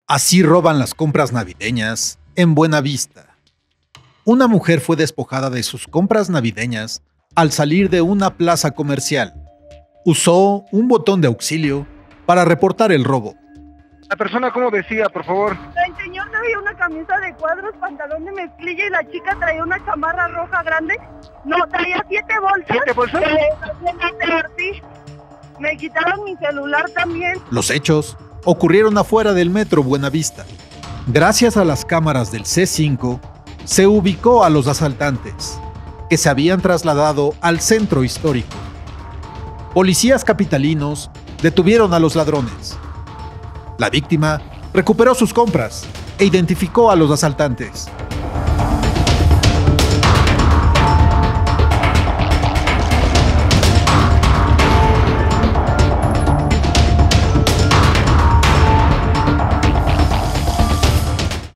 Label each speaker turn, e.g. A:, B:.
A: Así roban las compras navideñas en Buenavista. Una mujer fue despojada de sus compras navideñas al salir de una plaza comercial. Usó un botón de auxilio para reportar el robo.
B: La persona, ¿cómo decía, por favor?
C: El señor traía una camisa de cuadros, pantalón de mezclilla y la chica traía una chamarra roja grande. No, traía 7 bolsas.
B: ¿7 bolsas?
C: Sí. Me quitaron mi celular también.
A: Los hechos ocurrieron afuera del metro Buenavista. Gracias a las cámaras del C5, se ubicó a los asaltantes, que se habían trasladado al centro histórico. Policías capitalinos detuvieron a los ladrones. La víctima recuperó sus compras e identificó a los asaltantes.